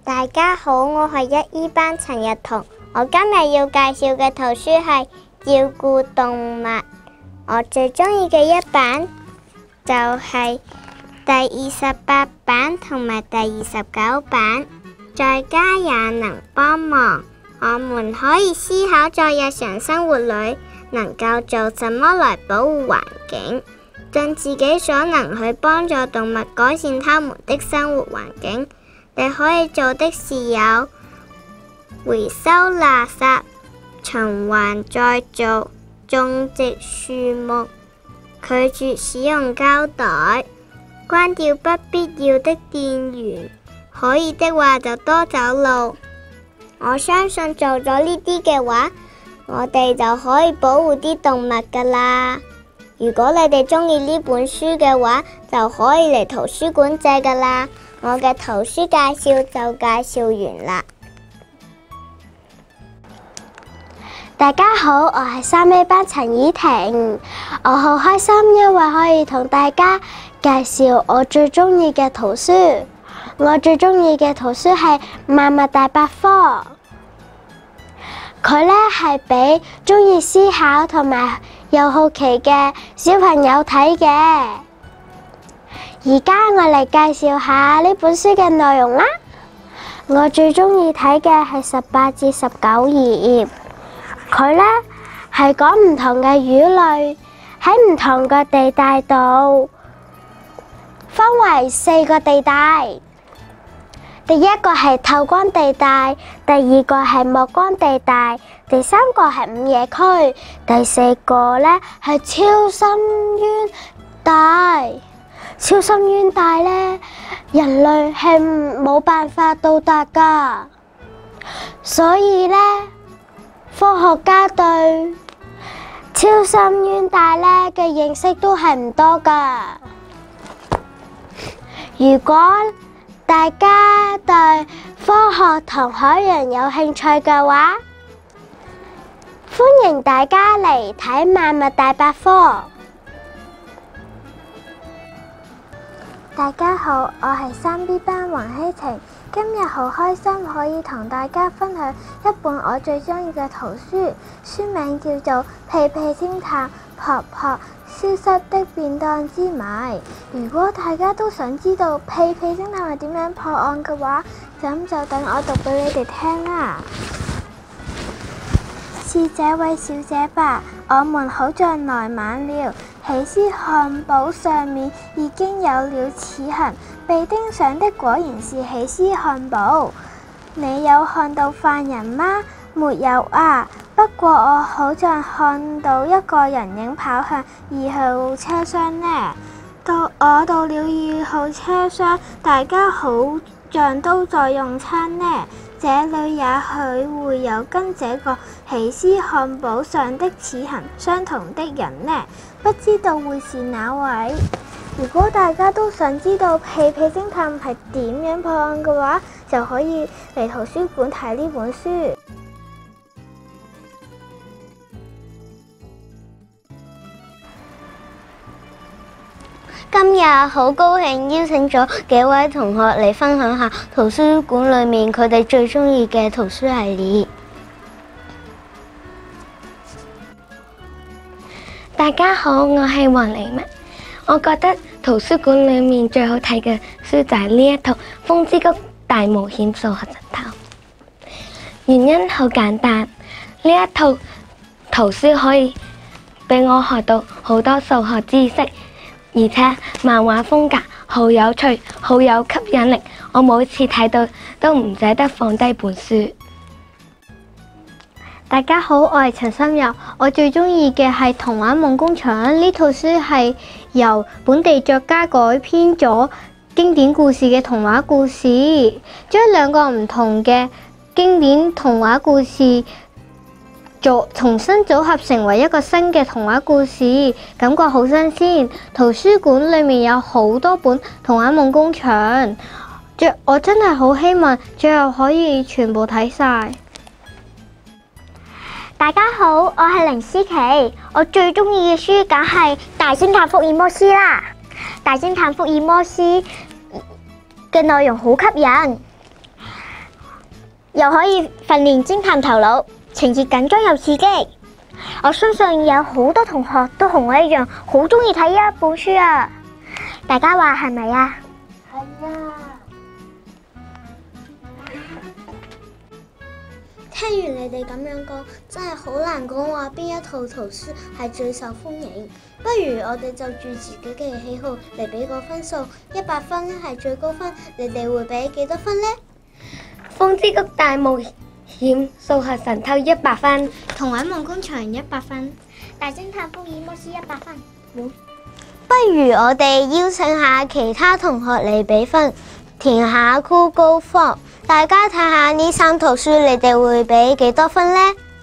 大家好，我係1E班陳日彤。我今日要介紹嘅圖書係照顧動物。我最中意嘅一版就係第28版同埋第29版。在家也能幫忙，我們可以思考在日常生活裏能夠做什麼來保護環境，盡自己所能去幫助動物改善它們的生活環境。你可以做的事有回收垃圾、循環再造、種植樹木、拒絕使用膠袋、關掉不必要的電源，可以的話就多走路。我相信做咗呢啲嘅話，我哋就可以保護啲動物㗎喇。如果你哋鍾意呢本書嘅話，就可以嚟圖書館借㗎喇。我嘅圖書介紹就介紹完啦。 大家好，我係3A班陳以婷，我好開心，因為可以同大家介紹我最中意嘅圖書。我最中意嘅圖書係《萬物大百科》，佢呢係俾中意思考同埋有好奇嘅小朋友睇嘅。而家我嚟介紹下呢本書嘅內容啦。我最中意睇嘅係18至19頁，佢呢係講唔同嘅魚類喺唔同嘅地帶度，分為4個地帶。第一個係透光地帶，第二個係暮光地帶，第三個係午夜區，第四個呢係超深淵帶。超深淵帶呢，人類係冇辦法到達㗎，所以呢，科學家對超深淵帶呢嘅認識都係唔多㗎。如果大家對科學同海洋有興趣嘅話，歡迎大家嚟睇《萬物大百科》。 大家好，我係3B班黃希晴，今日好開心可以同大家分享一本我最中意嘅圖書，書名叫做《屁屁偵探撲撲消失的便當之謎》。如果大家都想知道屁屁偵探係點樣破案嘅話，咁就等我讀俾你哋聽啦。是這位小姐吧？我們好像來晚了。起司漢堡上面已經有了齒痕，被盯上的果然是起司漢堡。你有看到犯人嗎？沒有啊，不過我好像看到一個人影跑向2號車廂呢。我到了2號車廂，大家好像都在用餐呢。這裏也許會有跟這個起司漢堡上的齒痕相同的人呢，不知道會是哪位。如果大家都想知道屁屁偵探係點樣破案嘅話，就可以嚟圖書館睇呢本書。 今日好高興邀請咗幾位同學嚟分享下圖書館裏面佢哋最中意嘅圖書系列。 大家好，我係黃麗文。我覺得圖書館裏面最好睇嘅書就係呢一套《風之谷大冒險數學神偷》。原因好簡單，呢一套圖書可以俾我學到好多數學知識。而且漫畫風格好有趣，好有吸引力，我每次睇到都唔捨得放低本書。 大家好，我係陳心柔，我最中意嘅係《童話夢工場》呢套書係由本地作家改編咗經典故事嘅童話故事，將2個唔同嘅經典童話故事重新組合成為一個新嘅童話故事，感覺好新鮮。圖書館裏面有好多本《童話夢工場》，我真係好希望最後可以全部睇晒。 大家好，我係林思琪，我最中意嘅書梗係《大偵探福爾摩斯》啦。《大偵探福爾摩斯》嘅內容好吸引， 又可以訓練偵探頭腦，情節緊張又刺激。我相信有好多同學都同我一樣，好中意睇呢一本書啊！大家話係咪啊？ 係啊！ 聽完你哋咁樣講，真係好難講話邊一套圖書係最受歡迎。不如我哋就住自己嘅喜好嚟俾個分數，100分係最高分，你哋會俾幾多分呢？ 風之谷大冒險數學神偷100分， 童話夢工場100分，大偵探福爾摩斯100分。 不如我哋邀請下其他同學嚟俾分，填下 Google Form，大家睇下呢3套書你哋會俾幾多分呢？